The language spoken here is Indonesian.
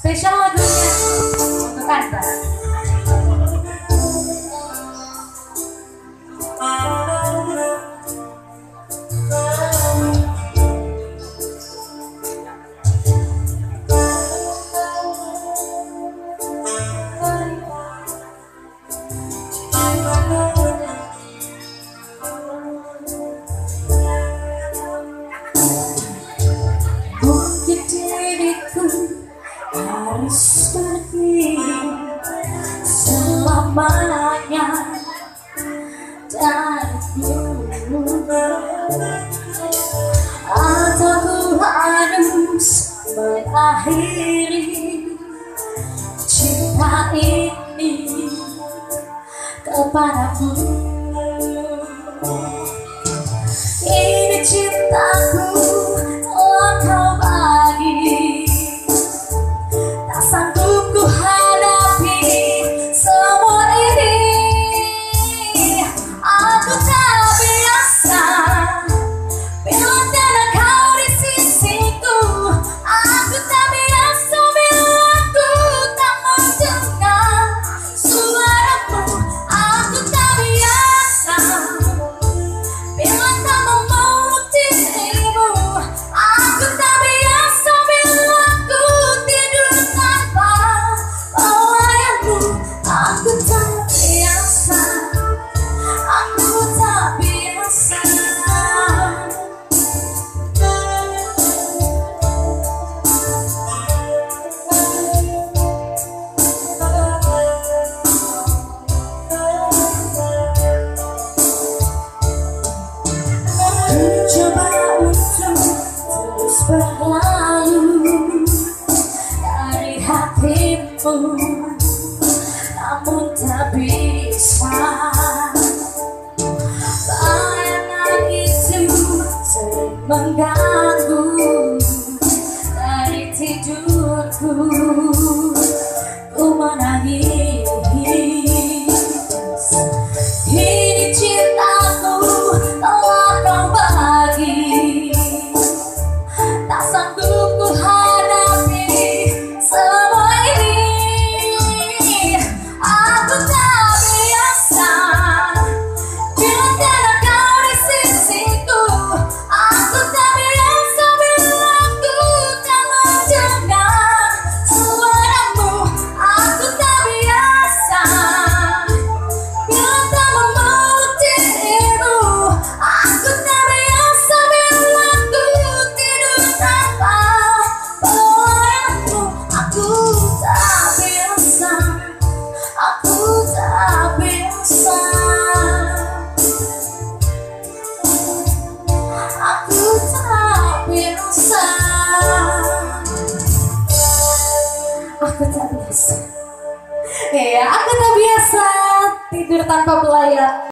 Spesial lagunya untuk Anda. Mungkin diriku harus pergi selamanya darimu, atau ku harus mengakhiri cinta ini kepadamu. Ini cintaku telah kau bagi, tak sanggup ku hadapi semua ini. Aku tak biasa bila tiada kau di sisiku. Aku tak biasa bila aku tak mendengar suaramu. Aku tak biasa bila tak memeluk dirimu. Aku tak biasa bila aku tidur tanpa pelayanmu. Aku tak biasa, aku tak biasa. Coba untuk terus berlalu dari hatimu, namun tak bisa. Bayangan itu sering mengganggu dari tidurku. Ku menangis, ini cintaku telah kau bagi, tak sanggup ku hadapi semua ini. Aku tak biasa bila tiada kau di sisiku. Aku tak biasa bila aku tak mendengar suaramu. Aku tak biasa bila tak memeluk dirimu. Aku tak biasa bila aku tidur tanpa pelayanmu. Aku tak biasa, aku tak biasa, aku tak biasa, aku tak biasa. Ya, aku tak biasa tidur tanpa pelayan.